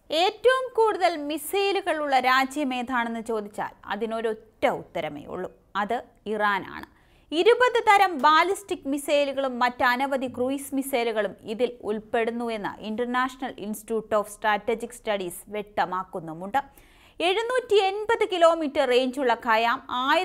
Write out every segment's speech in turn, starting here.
ഏറ്റവും കൂടുതൽ മിസൈലുകളുള്ള രാജ്യം ഏതാണെന്ന് ചോദിച്ചാൽ അതിനൊരൊറ്റ ഉത്തരമേ ഉള്ളൂ. അത് ഇറാനാണ്. 20 തരം ബാലിസ്റ്റിക് മിസൈലുകളും മറ്റനവധി ക്രൂയിസ് മിസൈലുകളും ഇതിൽ ഉൾപ്പെടുന്നുവെന്ന് international institute of strategic studies വ്യക്തമാക്കുന്നുമുണ്ട്. 780 കിലോമീറ്റർ റേഞ്ചുള്ള ഖയാം,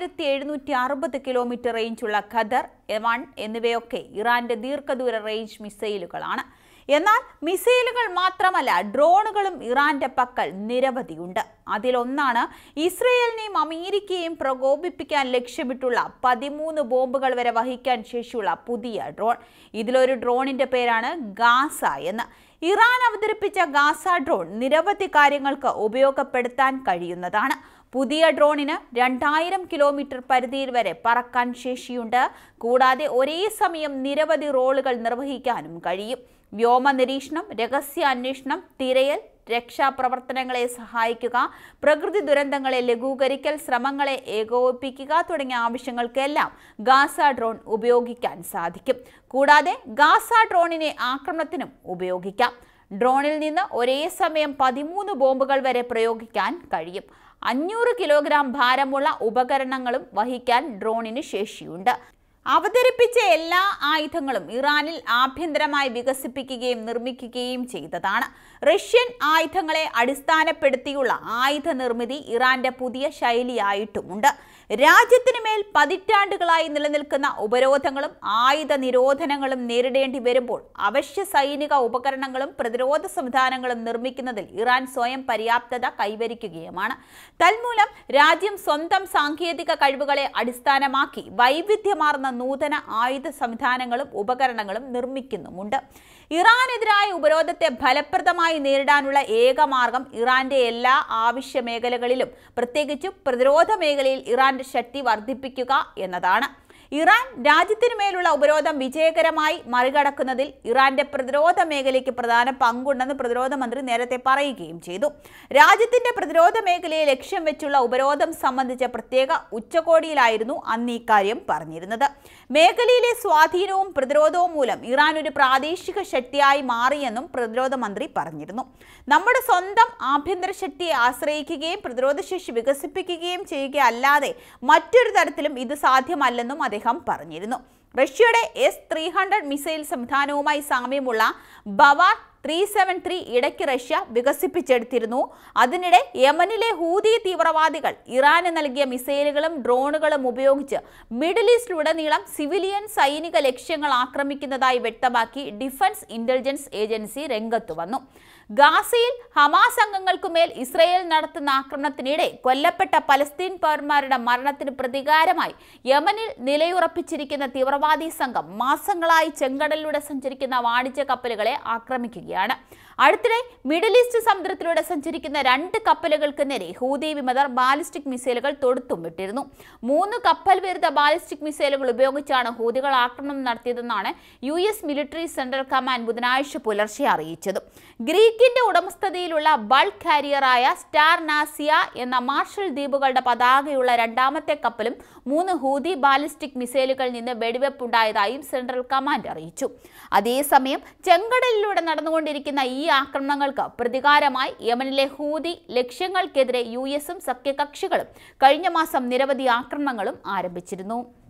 1760 കിലോമീറ്റർ റേഞ്ചുള്ള ഖദർ 1 എന്നിവയൊക്കെ ഇറാന്റെ ദീർഘദൂര റേഞ്ച് മിസൈലുകളാണ്. എന്നാൽ മിസൈലുകൾ മാത്രമല്ല, ഡ്രോണുകളും ഇറാന്റെ പക്കൽ നിരവധിയുണ്ട്. അതിലൊന്നാണ് ഇസ്രയേലിനെയും അമേരിക്കയെയും പ്രകോപിപ്പിക്കാൻ ലക്ഷ്യമിട്ടുള്ള 13 ബോംബുകൾ വരെ വഹിക്കാൻ ശേഷിയുള്ള പുതിയ ഡ്രോൺ. ഇതിലൊരു ഡ്രോണിന്റെ പേരാണ് ഗാസ എന്ന്. ഇറാൻ അവതരിപ്പിച്ച ഗാസ ഡ്രോൺ നിരവധി കാര്യങ്ങൾക്ക് ഉപയോഗപ്പെടുത്താൻ കഴിയുന്നതാണ്. പുതിയ ഡ്രോണിന് 2000 കിലോമീറ്റർ പരിധിയിൽ വരെ പറക്കാൻ ശേഷിയുണ്ട്. കൂടാതെ ഒരേ സമയം നിരവധി റോളുകൾ നിർവഹിക്കാനും കഴിയും. വ്യോമ നിരീക്ഷണം, രഹസ്യ അന്വേഷണം, തിരയൽ, രക്ഷാപ്രവർത്തനങ്ങളെ സഹായിക്കുക, പ്രകൃതി ദുരന്തങ്ങളെ ലഘൂകരിക്കൽ, ശ്രമങ്ങളെ ഏകോപിപ്പിക്കുക തുടങ്ങിയ ആവശ്യങ്ങൾക്കെല്ലാം ഗാസ ഡ്രോൺ ഉപയോഗിക്കാൻ സാധിക്കും. കൂടാതെ ഗാസ ഡ്രോണിനെ ആക്രമണത്തിനും ഉപയോഗിക്കാം. ഡ്രോണിൽ നിന്ന് ഒരേ സമയം 13 ബോംബുകൾ വരെ പ്രയോഗിക്കാൻ കഴിയും. 500 കിലോഗ്രാം ഭാരമുള്ള ഉപകരണങ്ങളും വഹിക്കാൻ ഡ്രോണിന് ശേഷിയുണ്ട്. അവതരിപ്പിച്ച എല്ലാ ആയുധങ്ങളും ഇറാനിൽ ആഭ്യന്തരമായി വികസിപ്പിക്കുകയും നിർമ്മിക്കുകയും ചെയ്തതാണ്. റഷ്യൻ ആയുധങ്ങളെ അടിസ്ഥാനപ്പെടുത്തിയുള്ള ആയുധ നിർമ്മിതി ഇറാന്റെ പുതിയ ശൈലിയായിട്ടുമുണ്ട്. രാജ്യത്തിനു മേൽ പതിറ്റാണ്ടുകളായി നിലനിൽക്കുന്ന ഉപരോധങ്ങളും ആയുധ നിരോധനങ്ങളും നേരിടേണ്ടി വരുമ്പോൾ അവശ്യ സൈനിക ഉപകരണങ്ങളും പ്രതിരോധ സംവിധാനങ്ങളും നിർമ്മിക്കുന്നതിൽ ഇറാൻ സ്വയം പര്യാപ്തത കൈവരിക്കുകയുമാണ്. തന്മൂലം രാജ്യം സ്വന്തം സാങ്കേതിക കഴിവുകളെ അടിസ്ഥാനമാക്കി വൈവിധ്യമാർന്ന നൂതന ആയുധ സംവിധാനങ്ങളും ഉപകരണങ്ങളും നിർമ്മിക്കുന്നുമുണ്ട്. ഇറാനെതിരായ ഉപരോധത്തെ ഫലപ്രദമായി നേരിടാനുള്ള ഏക മാർഗം ഇറാന്റെ എല്ലാ ആവശ്യ മേഖലകളിലും, പ്രത്യേകിച്ചും പ്രതിരോധ മേഖലയിൽ ഇറാന്റെ ശക്തി വർദ്ധിപ്പിക്കുക എന്നതാണ്. ഇറാൻ രാജ്യത്തിനു മേലുള്ള ഉപരോധം വിജയകരമായി മറികടക്കുന്നതിൽ ഇറാന്റെ പ്രതിരോധ മേഖലയ്ക്ക് പ്രധാന പങ്കുണ്ടെന്ന് പ്രതിരോധ മന്ത്രി നേരത്തെ പറയുകയും ചെയ്തു. രാജ്യത്തിന്റെ പ്രതിരോധ മേഖലയെ ലക്ഷ്യം വെച്ചുള്ള ഉപരോധം സംബന്ധിച്ച പ്രത്യേക ഉച്ചകോടിയിലായിരുന്നു അന്ന് ഇക്കാര്യം പറഞ്ഞിരുന്നത്. മേഖലയിലെ സ്വാധീനവും പ്രതിരോധവും മൂലം ഇറാൻ ഒരു പ്രാദേശിക ശക്തിയായി മാറിയെന്നും പ്രതിരോധ മന്ത്രി പറഞ്ഞിരുന്നു. നമ്മുടെ സ്വന്തം ആഭ്യന്തര ശക്തിയെ ആശ്രയിക്കുകയും പ്രതിരോധശേഷി വികസിപ്പിക്കുകയും ചെയ്യുകയല്ലാതെ മറ്റൊരു തരത്തിലും ഇത് സാധ്യമല്ലെന്നും അദ്ദേഹം പറഞ്ഞിരുന്നു. റഷ്യയുടെ S-300 മിസൈൽ സംവിധാനവുമായി സാമ്യമുള്ള ബവാർ 373 ഇടയ്ക്ക് റഷ്യ വികസിപ്പിച്ചെടുത്തിരുന്നു. അതിനിടെ യമനിലെ ഹൂതി തീവ്രവാദികൾ ഇറാന് നൽകിയ മിസൈലുകളും ഡ്രോണുകളും ഉപയോഗിച്ച് മിഡിൽ ഈസ്റ്റിലുടനീളം സിവിലിയൻ സൈനിക ലക്ഷ്യങ്ങൾ ആക്രമിക്കുന്നതായി വ്യക്തമാക്കി ഡിഫൻസ് ഇന്റലിജൻസ് ഏജൻസി രംഗത്തു വന്നു. ഗാസയിൽ ഹമാസ് അംഗങ്ങൾക്കുമേൽ ഇസ്രയേൽ നടത്തുന്ന ആക്രമണത്തിനിടെ കൊല്ലപ്പെട്ട പലസ്തീൻ പൗരന്മാരുടെ മരണത്തിന് പ്രതികാരമായി യമനിൽ നിലയുറപ്പിച്ചിരിക്കുന്ന തീവ്രവാദി സംഘം മാസങ്ങളായി ചെങ്കടലിലൂടെ സഞ്ചരിക്കുന്ന വാണിജ്യ കപ്പലുകളെ ആക്രമിക്കുകയാണ്. അടുത്തിടെ മിഡിൽ ഈസ്റ്റ് സമുദ്രത്തിലൂടെ സഞ്ചരിക്കുന്ന 2 കപ്പലുകൾക്ക് നേരെ ഹൂതി വിമതർ ബാലിസ്റ്റിക് മിസൈലുകൾ തൊടുത്തും വിട്ടിരുന്നു. 3 കപ്പൽ വിരുദ്ധ ബാലിസ്റ്റിക് മിസൈലുകൾ ഉപയോഗിച്ചാണ് ഹൂതികൾ ആക്രമണം നടത്തിയതെന്നാണ് US മിലിറ്ററി സെൻട്രൽ കമാൻഡ് ബുധനാഴ്ച പുലർച്ചെ അറിയിച്ചത്. ഗ്രീക്കിന്റെ ഉടമസ്ഥതയിലുള്ള ബൾക്ക് കാരിയറായ സ്റ്റാർ നാസിയ എന്ന മാർഷൽ ദ്വീപുകളുടെ പതാകയുള്ള 2ാമത്തെ കപ്പലും 3 ഹൂതി ബാലിസ്റ്റിക് മിസൈലുകളിൽ നിന്ന് വെടിവെപ്പുണ്ടായതായും സെൻട്രൽ കമാൻഡ് അറിയിച്ചു. അതേസമയം ചെങ്കടലിലൂടെ നടന്നുകൊണ്ടിരിക്കുന്ന ഈ ആക്രമണങ്ങൾക്ക് പ്രതികാരമായി യമനിലെ ഹൂതി ലക്ഷ്യങ്ങൾക്കെതിരെ US-ഉം സഖ്യകക്ഷികളും കഴിഞ്ഞ മാസം നിരവധി ആക്രമണങ്ങളും ആരംഭിച്ചിരുന്നു.